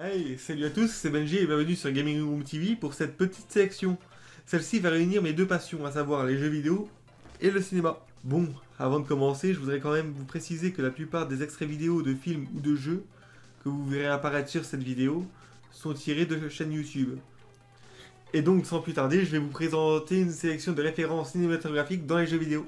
Hey, salut à tous, c'est Benji et bienvenue sur Gaming Room TV pour cette petite sélection. Celle-ci va réunir mes deux passions, à savoir les jeux vidéo et le cinéma. Bon, avant de commencer, je voudrais quand même vous préciser que la plupart des extraits vidéo de films ou de jeux que vous verrez apparaître sur cette vidéo sont tirés de chaîne YouTube. Et donc, sans plus tarder, je vais vous présenter une sélection de références cinématographiques dans les jeux vidéo.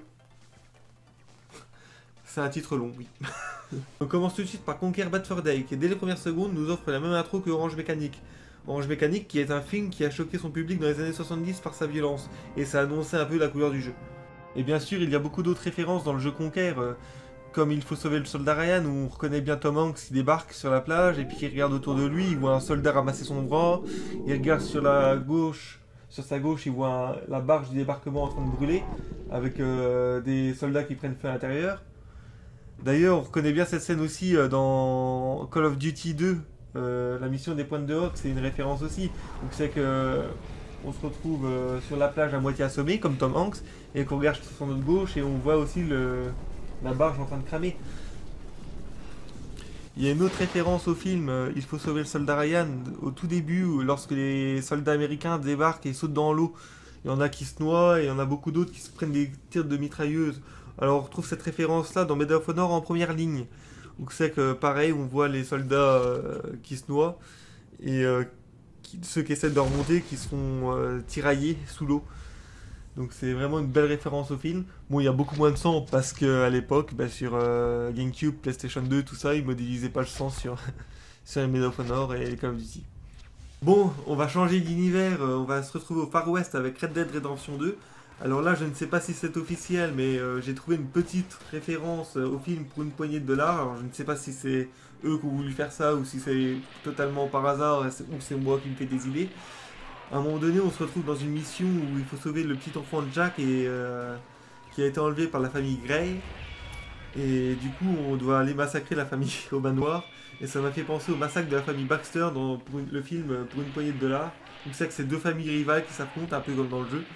C'est un titre long, oui. On commence tout de suite par Conquer Bad Fur Day, qui dès les premières secondes nous offre la même intro que Orange Mécanique. Orange Mécanique qui est un film qui a choqué son public dans les années 70 par sa violence, et ça annonçait un peu la couleur du jeu. Et bien sûr, il y a beaucoup d'autres références dans le jeu Conquer, comme Il faut sauver le soldat Ryan, où on reconnaît bien Tom Hanks qui débarque sur la plage, et puis il regarde autour de lui, il voit un soldat ramasser son bras, il regarde sur sa gauche, il voit la barge du débarquement en train de brûler, avec des soldats qui prennent feu à l'intérieur. D'ailleurs, on reconnaît bien cette scène aussi dans Call of Duty 2, la mission des pointes de Hawk, c'est une référence aussi. Donc c'est que on se retrouve sur la plage à moitié assommé, comme Tom Hanks, et qu'on regarde sur son autre gauche et on voit aussi la barge en train de cramer. Il y a une autre référence au film, Il faut sauver le soldat Ryan, au tout début, lorsque les soldats américains débarquent et sautent dans l'eau. Il y en a qui se noient et il y en a beaucoup d'autres qui se prennent des tirs de mitrailleuse. Alors on retrouve cette référence-là dans Medal of Honor en première ligne. Donc c'est que pareil, on voit les soldats qui se noient et ceux qui essaient de remonter qui sont tiraillés sous l'eau. Donc c'est vraiment une belle référence au film. Bon, il y a beaucoup moins de sang parce qu'à l'époque, sur GameCube, PlayStation 2, tout ça, ils modélisaient pas le sang sur, sur les Medal of Honor et les Call of Duty. Bon, on va changer d'univers, on va se retrouver au Far West avec Red Dead Redemption 2. Alors là, je ne sais pas si c'est officiel, mais j'ai trouvé une petite référence au film pour une poignée de dollars. Alors je ne sais pas si c'est eux qui ont voulu faire ça ou si c'est totalement par hasard ou c'est moi qui me fais des idées. À un moment donné, on se retrouve dans une mission où il faut sauver le petit enfant de Jack qui a été enlevé par la famille Gray. Et du coup, on doit aller massacrer la famille au manoir. Et ça m'a fait penser au massacre de la famille Baxter dans le film Pour une poignée de dollars. Donc c'est que c'est deux familles rivales qui s'affrontent, un peu comme dans le jeu.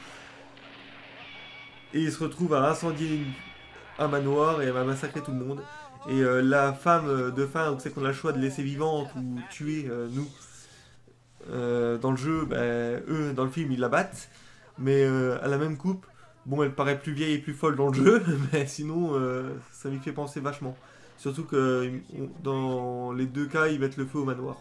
Et il se retrouve à incendier un manoir et elle va massacrer tout le monde. Et la femme de fin, où c'est qu'on a le choix de laisser vivante ou tuer nous, dans le jeu, eux, dans le film, ils la battent. Mais à la même coupe, bon, elle paraît plus vieille et plus folle dans le jeu, mais sinon, ça m'y fait penser vachement. Surtout que dans les deux cas, ils mettent le feu au manoir.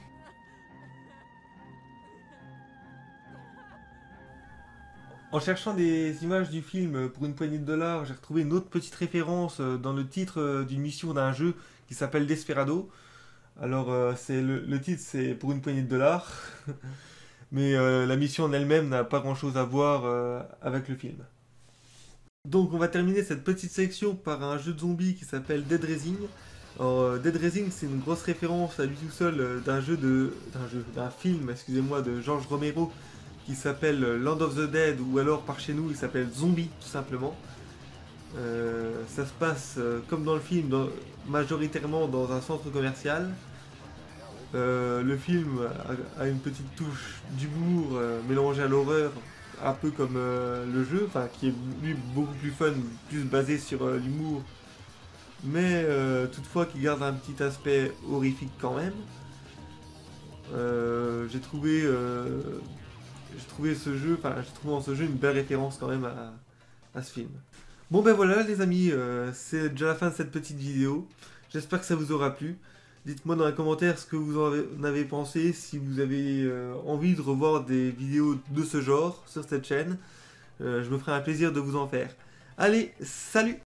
En cherchant des images du film pour une poignée de dollars, j'ai retrouvé une autre petite référence dans le titre d'une mission d'un jeu qui s'appelle Desperado. Alors, le titre c'est pour une poignée de dollars, mais la mission en elle-même n'a pas grand-chose à voir avec le film. Donc, on va terminer cette petite section par un jeu de zombies qui s'appelle Dead Rising. Alors, Dead Rising, c'est une grosse référence à lui tout seul d'un film, excusez-moi, de George Romero qui s'appelle Land of the Dead, ou alors par chez nous il s'appelle Zombie tout simplement. Ça se passe comme dans le film, majoritairement dans un centre commercial. Le film a une petite touche d'humour mélangée à l'horreur, un peu comme le jeu, enfin qui est lui beaucoup plus fun, plus basé sur l'humour, mais toutefois qui garde un petit aspect horrifique quand même. J'ai trouvé dans ce jeu une belle référence quand même à ce film. Bon ben voilà les amis, c'est déjà la fin de cette petite vidéo. J'espère que ça vous aura plu. Dites-moi dans les commentaires ce que vous en avez pensé, si vous avez envie de revoir des vidéos de ce genre sur cette chaîne. Je me ferai un plaisir de vous en faire. Allez, salut!